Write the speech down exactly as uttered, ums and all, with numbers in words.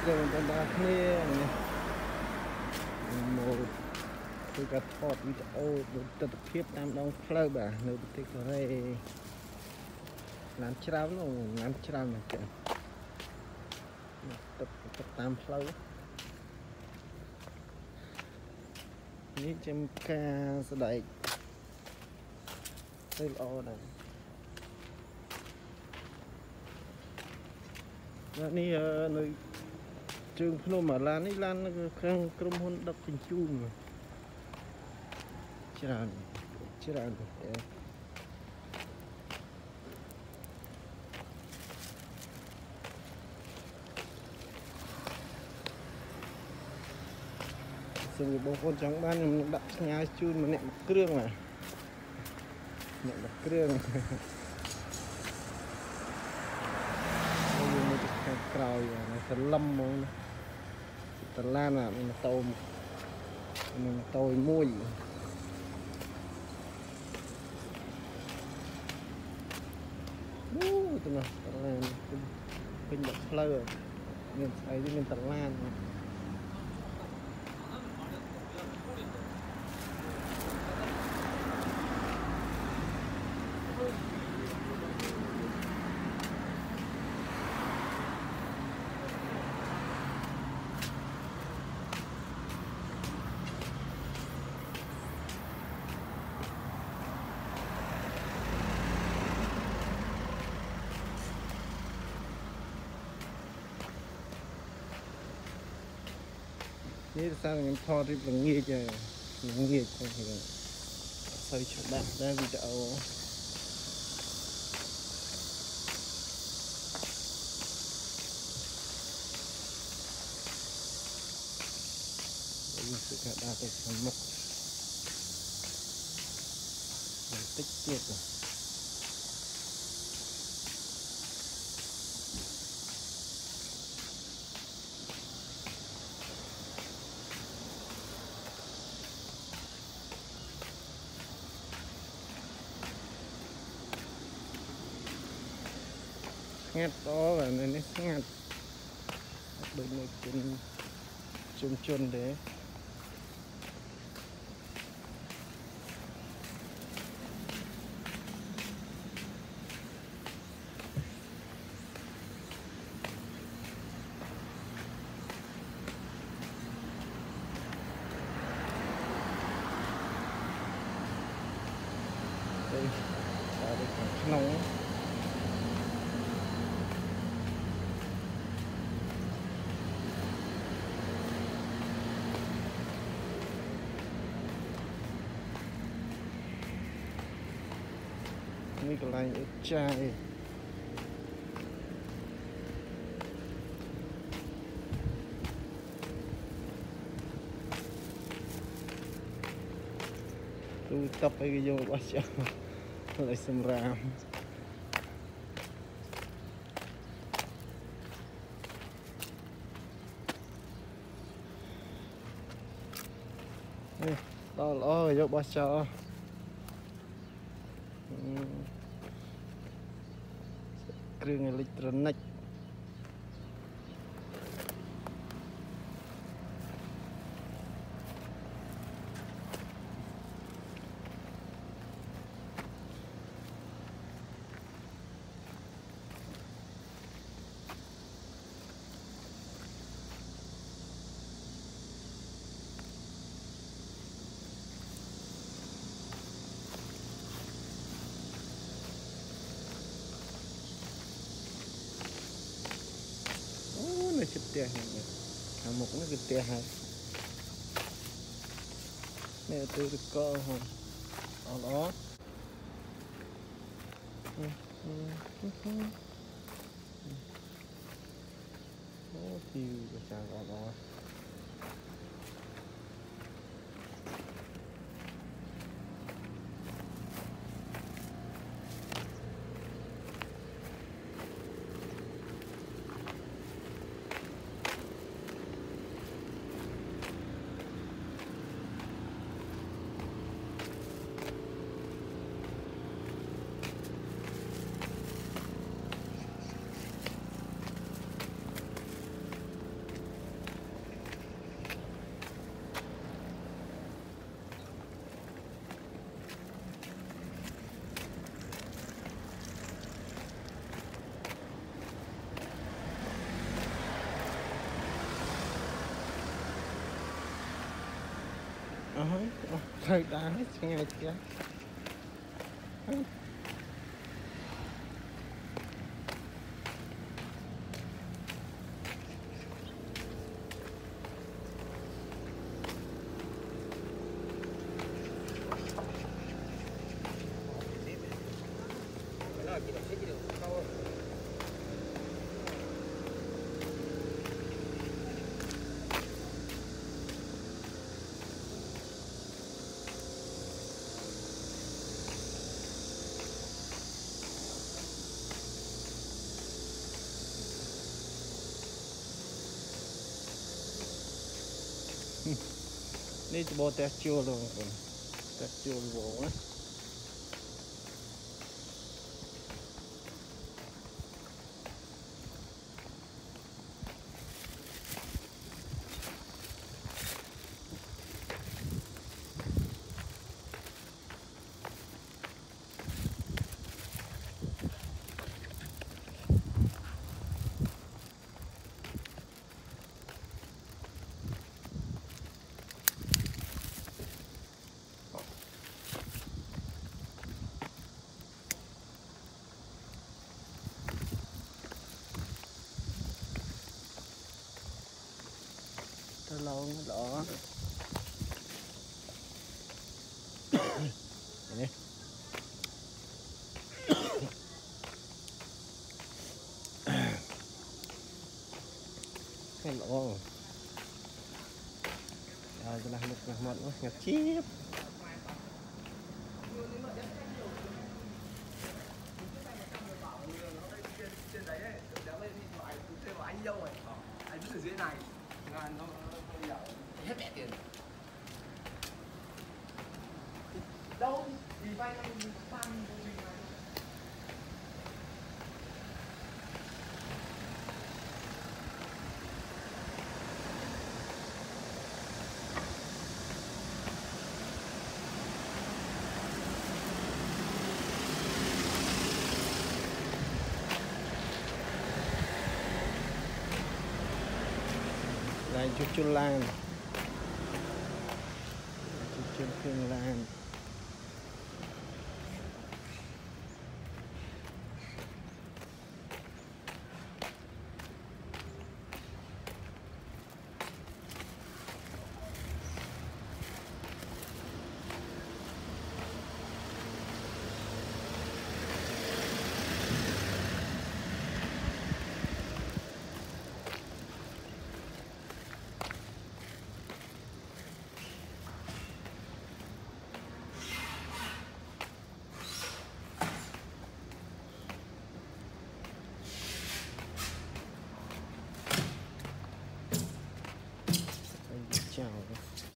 Sering tentang ni mộtคือการทอดวิดีโอโดยตัดเพียบตามดองเพลย์บ่ะในประเทศไทยน้ำชราโน่น้ำชราเหมือนกันตัดตัดตามเพลย์นี่จะมีการแสดงเรื่องอะไรแล้วนี่ในtrường phun mà lan ấy lan khang krum hôn đập tình chu mà chán chán sự bông con trắng ban mình đập nhai chun mà nẹm kêu mà nẹm kêu cào nó thần lâm mà tần lan à mình tàu mình tàu môiอู้ตรงนั้นตะลานเป็นแบบเพลอเงินใช้ที่เป็นตะลานนี่sang những thò thì bằng nghề chơi bằng nghề không thì xây cho bạn ra video đây sự cả đa tích phần mộc tích tiết rồi ngắt đó là nên nó ngắt bên này chân chun chun để đây là đây còn nóngนี่ก็ไล่ใจดูตับไปก็โยกว่าจะอะไรสำราญนี่ต่อล้อยกว่าจะเครื่องอิเล็กทรอนิกส์chụp tiền này, hàng một nó cái tiền hay, này tôi được co hồn, đó đó, nó tiêu cái sao đó đó. hơi thời đá hết ngày kiaนี่จะโบเตะจูลงก่อนเตะจูลงนะlâu nó đỏ này cái lỗ rồi cái là một cái mật nó ngập chip hết mẹ tiền đâu thì vay anh ban công trình này lại chút chút lan chút chút lan